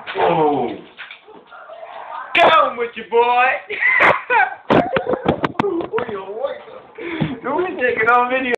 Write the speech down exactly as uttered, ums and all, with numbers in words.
Oh. Down with you, boy. Who you taking on video?